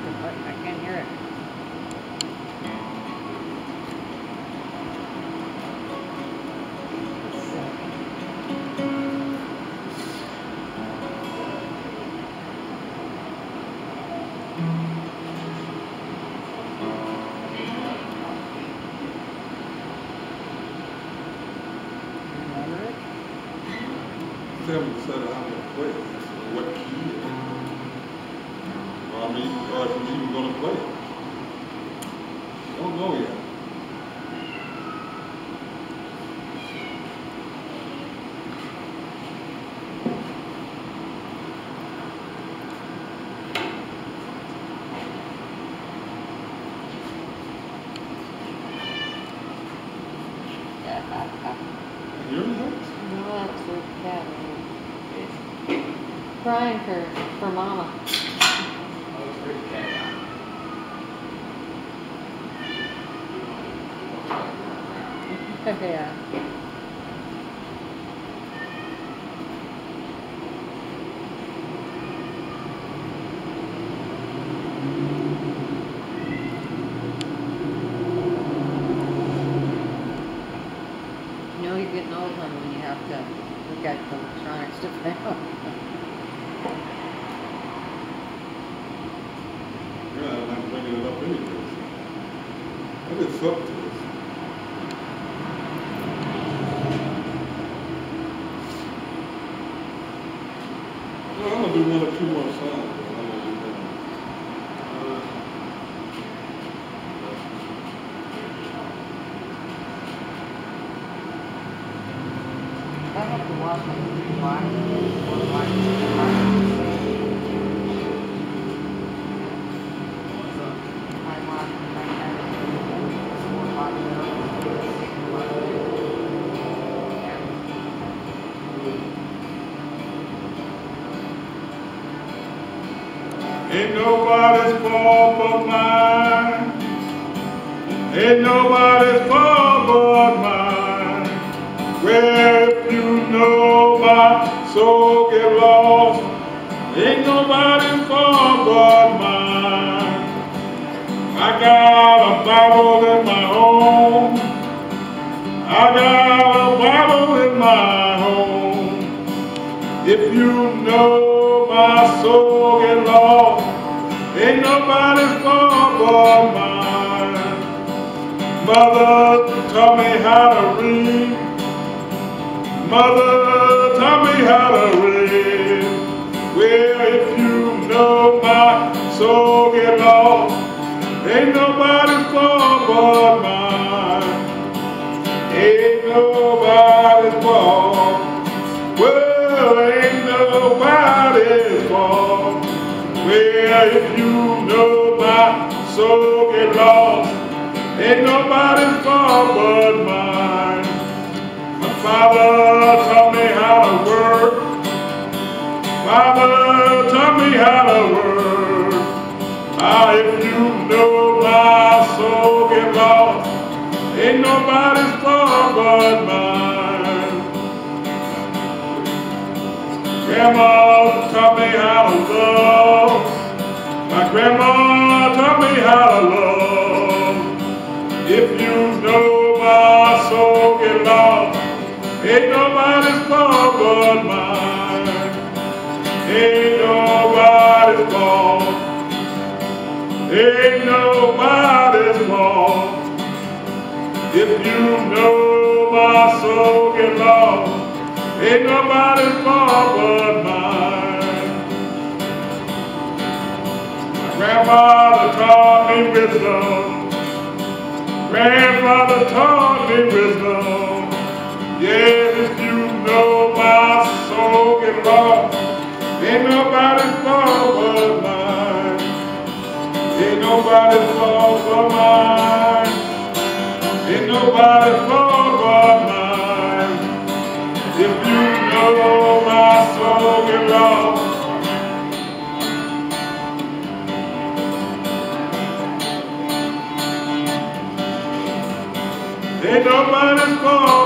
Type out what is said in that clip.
I can't hear it. Tell me to set it how to play it. What key is it? Or if you're even going to play it. Don't know yet. You hear me? No, that's her cat. Crying for mama. Yeah. You know you're getting old, honey, when you have to look at the electronics to fail. Yeah, I'm not bringing it up anyways. I did something to this. Well, I'm going to do 1 or 2 more songs. I'm going to do that. I have to watch my Ain't nobody's fault but mine. Ain't nobody's fault but mine. Well, if you know my soul get lost, ain't nobody's fault but mine. I got a Bible in my home. I got a Bible in my home. If you know my soul get lost, ain't nobody's fault but mine. Mother taught me how to read. Mother taught me how to read. Well, if you know my soul get lost, ain't nobody's fault but mine. Ain't nobody's fault. Well, ain't nobody's fault. Well, if you know my soul get lost, ain't nobody's fault but mine. My father taught me how to work. Father taught me how to work. If you know my soul get lost, ain't nobody's fault but mine. Grandma taught me how to love. My grandma taught me how to love. If you know my soul get lost, ain't nobody's fault but mine. Ain't nobody's fault. Ain't nobody's fault. If you know my soul get lost, ain't nobody's fault but mine. My grandfather taught me wisdom. Grandfather taught me wisdom. Yes, if you know my soul get lost, ain't nobody's fault but mine. Ain't nobody's fault but mine. Ain't nobody's fault but mine. If you know my soul get lost, ain't nobody's fault.